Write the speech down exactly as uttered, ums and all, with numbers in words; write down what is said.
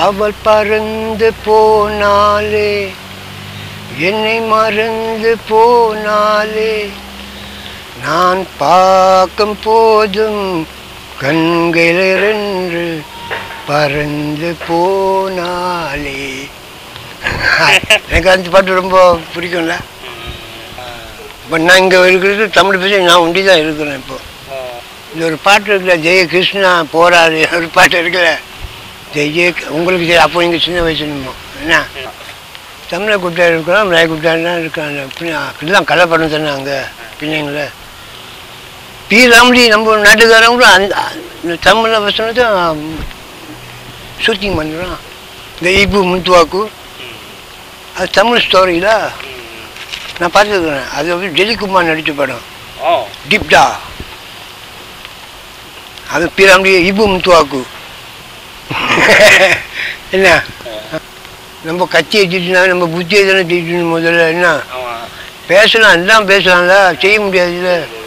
அவள் பறந்து போனாலே என்னை மறந்து போனாலே நான் பார்க்கும் போதும் கண்களிலிருந்து பறந்து போனாலே. எனக்கு அந்த பாட்டு ரொம்ப பிடிக்கும்ல. இப்போ நான் இங்கே இருக்கிறது தமிழ் பேச நான் ஒண்டி தான் இருக்கிறேன். இப்போ இந்த ஒரு பாட்டு இருக்குல்ல, ஜெய கிருஷ்ணா போராது ஒரு பாட்டு இருக்குல்ல, ஜெய உங்களுக்கு சரி. அப்போ இங்கே சின்ன வயசு நிற்போம் என்ன, தமிழை குட்டா இருக்கிறோம், மலைய குட்டாலாம் இருக்காங்க. இப்படிலாம் கலை படம் தானே அங்கே பிள்ளைங்கள. பி ராமலி நம்ம நாட்டுக்காரங்களும் அந்த தமிழ வசனத்தை ஷூட்டிங் பண்ணுறான். இந்த இப்பு முத்துவாக்கு அது தமிழ் ஸ்டோரியில் நான் பார்த்துருக்குறேன். அது வந்து டெலிகுமார் நடித்த படம் டிப்டா. அது பி ராமலி இப்பு முத்துவாக்கு என்ன. நம்ம கட்சி வச்சுட்டுனா நம்ம புத்தியை தானே தீட்டணும் முதல்ல. என்ன பேசலாம், எல்லாம் பேசலாம்ல, செய்ய முடியாதுல்ல.